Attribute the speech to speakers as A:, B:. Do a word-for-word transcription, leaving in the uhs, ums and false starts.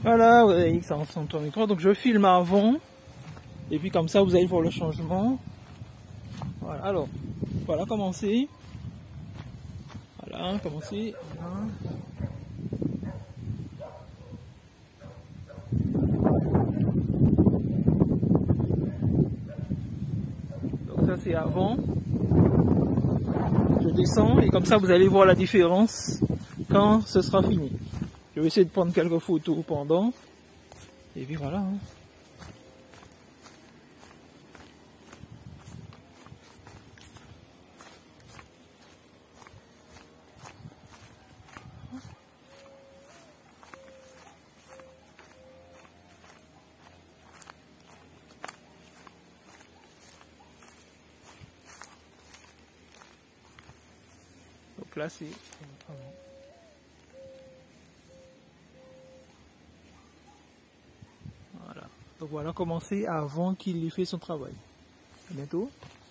A: Voilà, ouais, X cent trente-trois. Donc je filme avant. Et puis comme ça, vous allez voir le changement. Voilà, alors, voilà, commencer. Voilà, commencer. Voilà. Donc ça c'est avant. Je descends et comme ça vous allez voir la différence quand ce sera fini. Je vais essayer de prendre quelques photos pendant. Et puis voilà. Hein. Donc là c'est... Voilà. Donc voilà comment c'est avant qu'il ait fait son travail. À bientôt.